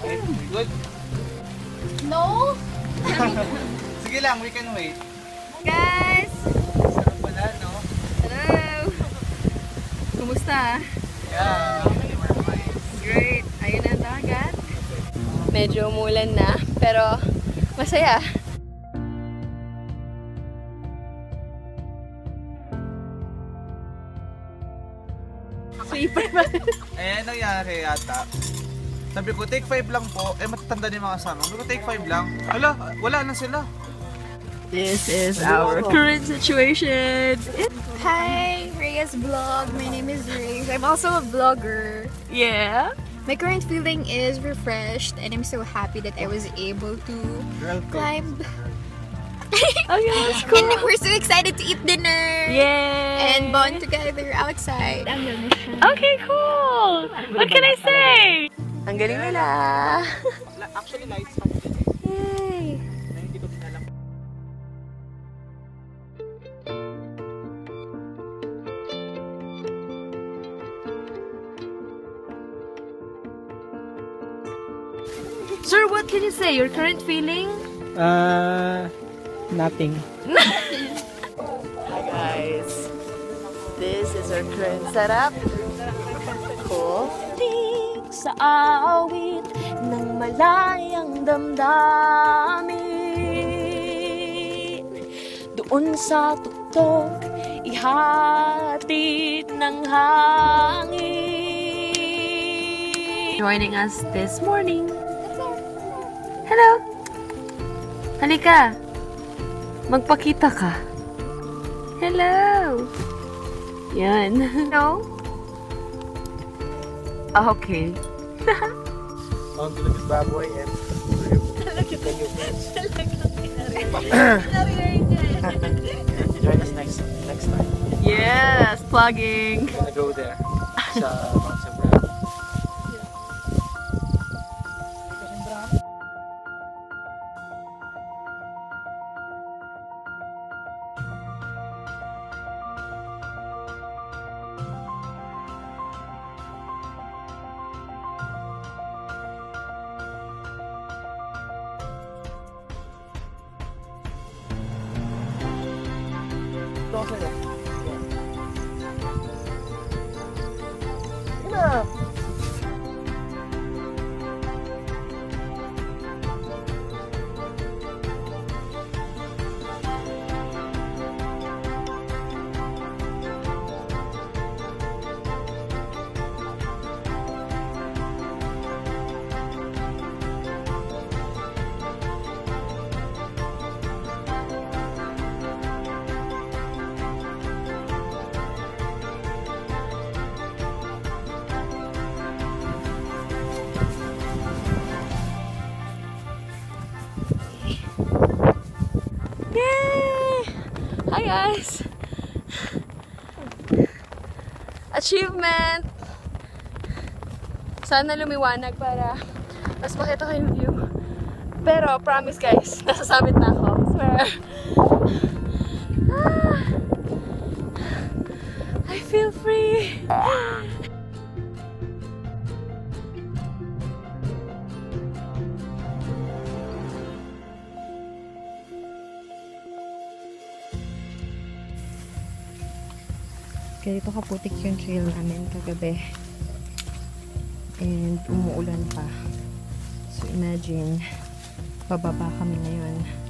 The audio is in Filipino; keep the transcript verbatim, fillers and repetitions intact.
Okay, good? No? Sige lang, we can wait. Guys! Sarap pala, no? Hello! Kumusta? Yeah, we're fine. Great! Ayun ang dagat. Medyo umulan na, pero masaya. Sleeper ba? Eh, nangyari yata. Sabi ko, take five lang po. Eh, matatanda din mga kasama. Sabi ko, take five lang. Hala, wala na sila. This is our current situation. Hi, Rhea's vlog. My name is Rhea. I'm also a vlogger. Yeah. My current feeling is refreshed, and I'm so happy that I was able to Girl, climb. Oh yeah, that's cool. And we're so excited to eat dinner. Yay! And bond together outside. Okay, cool. What can I say? Ang galing nila. Actually, lights pa din eh. Yay! Hindi ko din alam. Sir, what can you say? Your current feeling? Uh, nothing. Hi guys. This is our current setup. Cool. Sa awit ng malayang damdamin, doon sa tuktok ihatid ng hangin. Joining us this morning. Hello! Halika! Magpakita ka. Hello! Yan. No? Okay. On to this bad boy and look at the new friends. Join us next next time. Yes! Plugging! We're gonna go there. Sa Mount Sembrano. Yay! Hi guys! Achievement! Sana lumiwanag para mas makita ko yung view. Pero promise guys, nasa summit na ako. Swear! Ah, I feel free! Ganito kaputik yung trail namin kagabi. And umuulan pa. So imagine, bababa kami ngayon.